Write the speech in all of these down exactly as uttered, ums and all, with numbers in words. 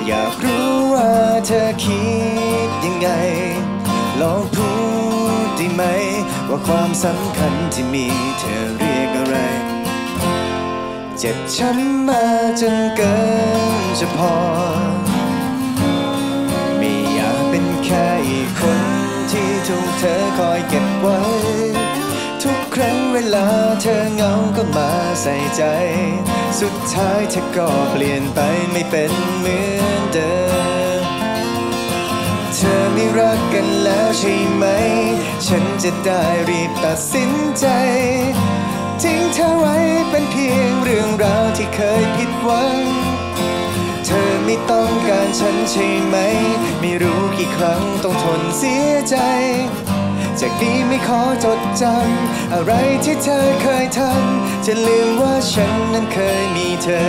อยากรู้ว่าเธอคิดยังไงลองพูดได้ไหมว่าความสำคัญที่มีเธอเรียกอะไรเจ็บช้ำมาจนเกินจะพอไม่อยากเป็นแค่อีกคนที่ถูกเธอคอยเก็บไว้ทุกครั้งเวลาเธอเหงาก็มาใส่ใจสุดท้ายเธอก็เปลี่ยนไปไม่เป็นเหมือนเดิมเธอไม่รักกันแล้วใช่ไหมฉันจะได้รีบตัดสินใจทิ้งเธอไว้เป็นเพียงเรื่องราวที่เคยผิดหวังเธอไม่ต้องการฉันใช่ไหมไม่รู้กี่ครั้งต้องทนเสียใจจากนี้ไม่ขอจดจำอะไรที่เธอเคยทำจะลืมว่าฉันนั้นเคยมีเธอ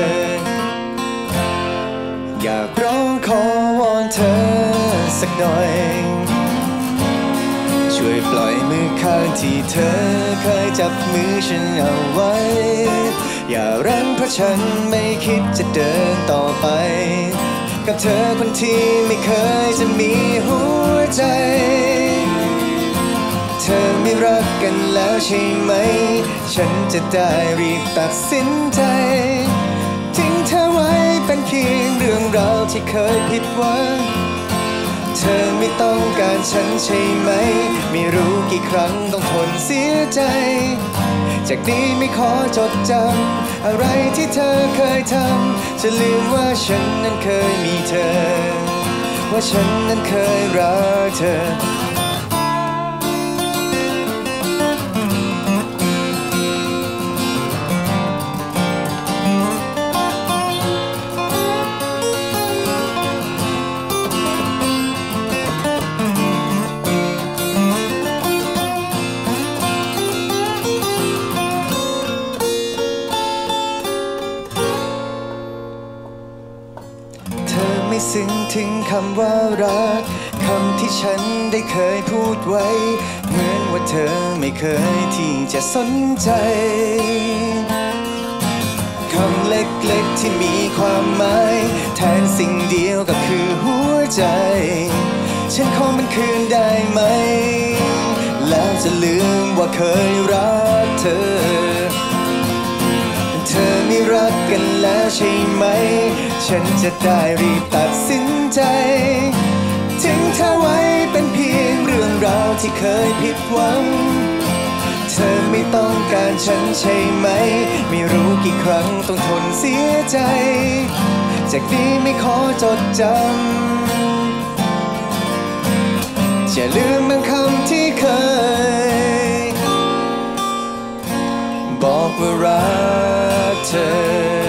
อยากร้องขอวอนเธอสักหน่อยช่วยปล่อยมือข้างที่เธอเคยจับมือฉันเอาไว้อย่ารั้งเพราะฉันไม่คิดจะเดินต่อไปกับเธอคนที่ไม่เคยจะมีหัวใจเธอไม่รักกันแล้วใช่ไหมฉันจะได้รีบตัดสินใจทิ้งเธอไว้เป็นเพียงเรื่องราวที่เคยผิดหวังเธอไม่ต้องการฉันใช่ไหมไม่รู้กี่ครั้งต้องทนเสียใจจากนี้ไม่ขอจดจำอะไรที่เธอเคยทำจะลืมว่าฉันนั้นเคยมีเธอว่าฉันนั้นเคยรักเธอไม่ซึ้งถึงคำว่ารักคำที่ฉันได้เคยพูดไว้เหมือนว่าเธอไม่เคยที่จะสนใจคำเล็กๆที่มีความหมายแทนสิ่งเดียวก็คือหัวใจฉันขอมันคืนได้ไหมแล้วจะลืมว่าเคยรักเธอเธอไม่รักกันแล้วใช่ไหมฉันจะได้รีบตัดสินใจทิ้งเธอไว้เป็นเพียงเรื่องราวที่เคยผิดหวังเธอไม่ต้องการฉันใช่ไหมไม่รู้กี่ครั้งต้องทนเสียใจจากนี้ไม่ขอจดจำจะลืมบางคำที่เคยบอกว่ารักเธอ